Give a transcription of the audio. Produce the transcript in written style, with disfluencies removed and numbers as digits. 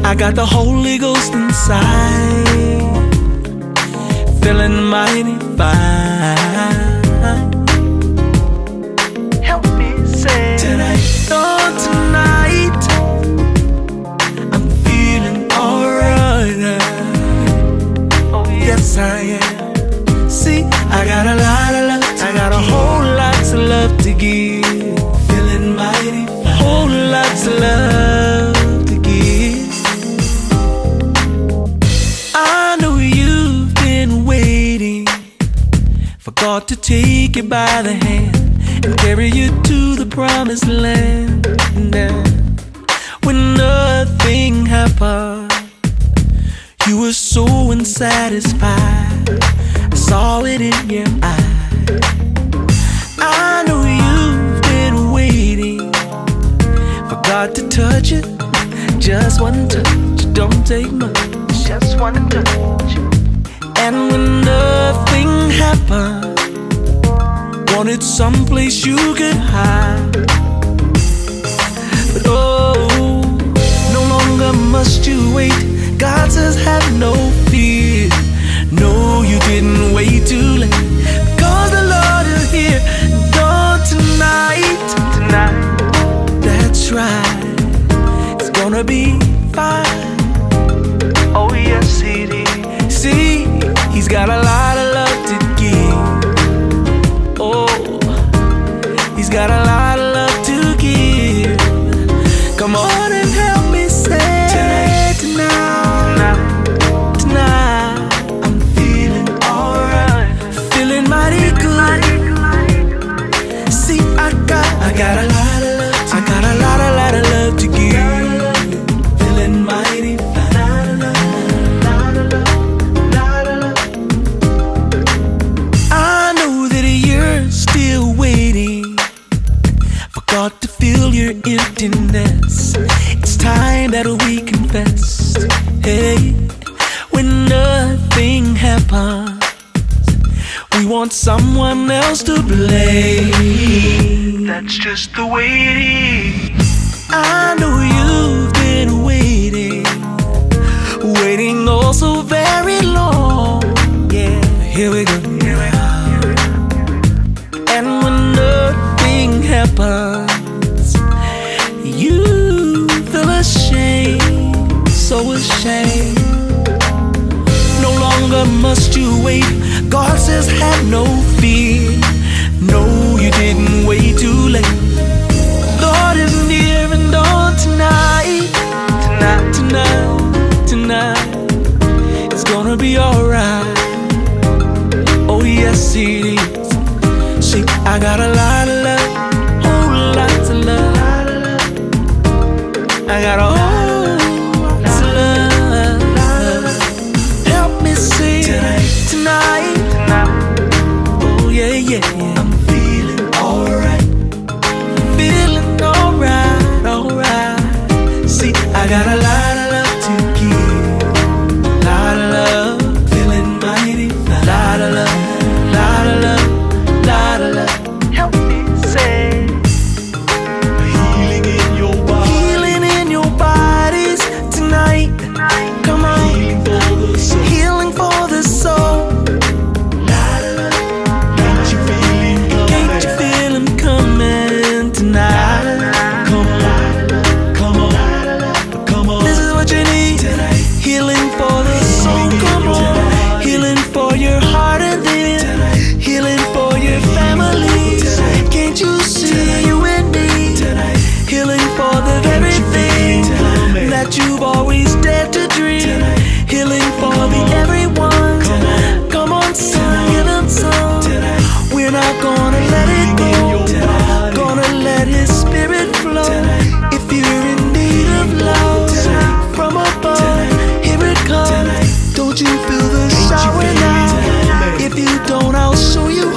I got the Holy Ghost inside, feeling mighty fine. Help me say tonight, oh tonight, I'm feeling alright. Oh yes I am. See, I got a lot of love, I got a whole lot of love to give. Feeling mighty fine, whole lots of love to give. I know you've been waiting for God to take you by the hand and carry you to the promised land. And when nothing happened, you were so unsatisfied. I saw it in your eyes. I know you've been waiting for God to touch you. Just one touch, don't take much. Just one touch. And when nothing happened, wanted someplace you could hide. But oh, no longer must you wait. God says have no fear. No, you didn't wait too late, because the Lord is here. Dawn tonight, tonight. That's right, it's gonna be fine. Oh yes it is. See, He's got a lot of love to give. Oh, He's got a lot of love to give. Come on and help me say tonight, tonight, tonight. I'm feeling alright, feeling mighty good. See, I got a lot of love, I got a lot of love to give. Feeling mighty fine. I know that you're still waiting for God to fill your emptiness. It's time that we confess. Hey, when nothing happens, we want someone else to blame. That's just the way it is. I know you've been waiting, waiting oh so very long. Yeah, here we go. And when nothing happens, you feel ashamed, so ashamed. No longer must you wait. God says have no fear. No, you didn't wait too late. Lord is near and on tonight, tonight, tonight, tonight. It's gonna be alright. Oh yes it is. See, I got a lot of love, whole lots of love. I got a whole lots of love. Help me sing tonight, tonight. Oh yeah, yeah, yeah. I'm feeling alright, feeling alright, alright. See, I got a lot of love to give, lot of love, feeling mighty fine, lot of love, lot of love, lot of love. Help me say healing in your body, healing in your bodies tonight. Come on, healing for the soul, healing for the soul. Can't you feel him coming tonight? Come on, come on, come on. This is what you need. Healing for the soul. Come on, healing for your heart and then healing for your family. Can't you see you and me? Healing for the very thing that you've always dared to dream. Healing for the everyone. Come on, son, give him some. We're not gonna let it go. Gonna let His Spirit flow. If you're in need of love from above, here it comes. Don't you feel the shower now? If you don't, I'll show you